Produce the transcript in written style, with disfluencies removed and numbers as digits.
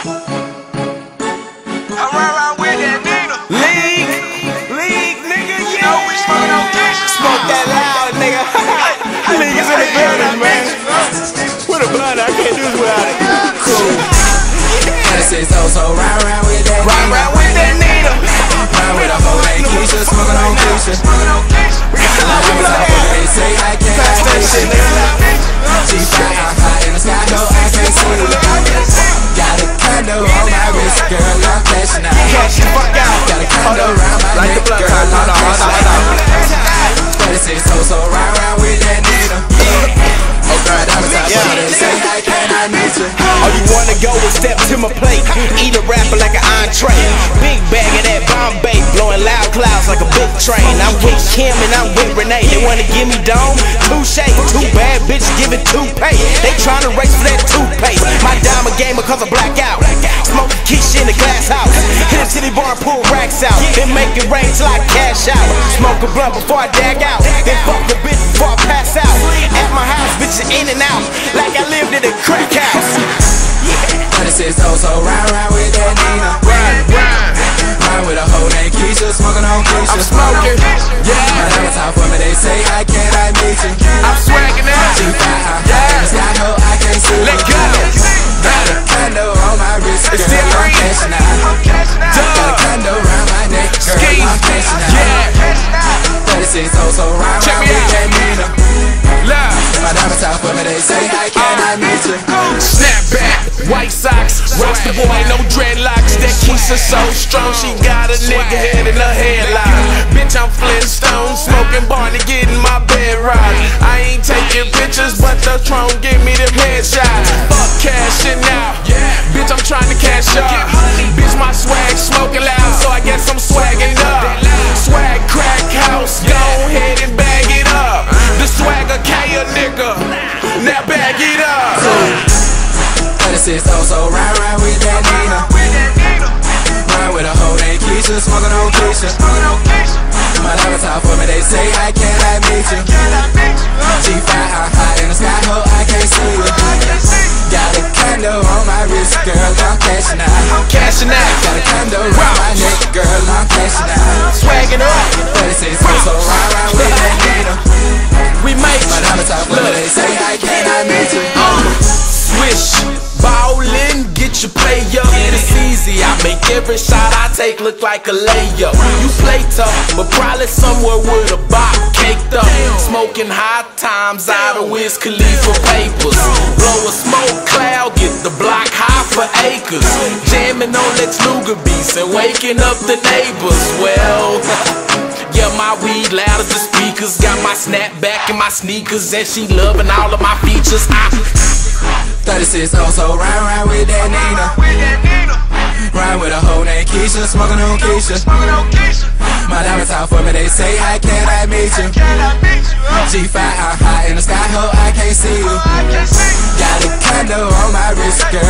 ride with that Nina. League, nigga, You know we smoking on Keisha. Smoke that loud, nigga. League is in the building, man. With a blunt, I can't do this without it. Cool. This is so ride with that Nina. Ride with that Nina. Ride with a whole ain't Keisha, smoking on Keisha. They say I can't Pass that shit, nigga. G5 high in the sky, no, I can't see it. Got a condo on my wrist, girl, I'm cashing out. Cash the fuck out. Got a condo around my Like neck, the blood girl, time. I'm Hold cashing on. out. 36 so ride with that Nina. Oh, God, I'm a top, they say I cannot meet you. All you wanna go is step to my plate. Eat a rapper like an entree. Big bag of that Bombay, blowing loud clouds like a big train. I'm with Kim and I'm with Renee. They wanna give me dome, touche. Two bad bitches giving toupee. They tryna race for that toothpaste. My diamond gamer cause I black out. Smoke Keisha in the glass house. Hit a titty bar and pull racks out. Then make it rain till I cash out. Smoke a blunt before I dag out. Then fuck a bitch before I pass out. At my house, bitches in and out. Like I lived in a crack house. 36 so ride with that Nina. Ride with a whole named Keisha, smoking on Keisha. I'm smoking, yeah. My diamonds out for me, they say I cannot meet you. I'm swagging out, G5 yeah. in the sky, no, I can't see you. Let go. Got a condo on my wrist, girl, It's still I'm green. cashing out. Got a condo around my neck, girl, I'm cashing out. Yeah. 36 so ride Check me with out. that Nina. Love. My diamonds out for me, they say I cannot meet you. Snapback, white socks, rocks the boy, no dreadlocks. That Keisha so strong, she got a nigga head in her headlock. Bitch, I'm Flintstone, smoking Barney, getting my bed rocked. I ain't taking pictures, but the throne give me them headshots. Fuck cashing out, bitch, I'm trying to cash up. Bitch, my swag smoking loud, so I guess I'm swagging up. Swag crack house, go ahead and bag it up. The swagger K a nigga, now bag it up. 36 so ride with that Nina. Ride with a whole named Keisha, smoking on Keisha. My diamonds out for me, they say I cannot meet you. G5 high in the sky, ho, I can't see you. Got a condo on my wrist, girl, I'm cashing out. Cashing out, Got a condo around my neck, girl, I'm cashing out. swagging up. 36 so ride with that Nina. We make My diamonds out for me, they say I cannot meet you. swish, ballin', get your play up. It's easy, I make every shot I take look like a layup. You play tough, but probably somewhere with a box caked up. Smoking high times out of Wiz Khalifa papers. Blow a smoke cloud, get the block high for acres. Jamming on Lex Luger beats and waking up the neighbors. Well, yeah, my weed loud as the speakers. Got my snapback and my sneakers, and she loving all of my features. 36 so ride with that Nina. Ride with a whole named Keisha, smoking on Keisha. My diamonds out for me, they say I cannot meet you. G5 high in the sky, ho, I can't see you. Got a condo on my wrist, girl,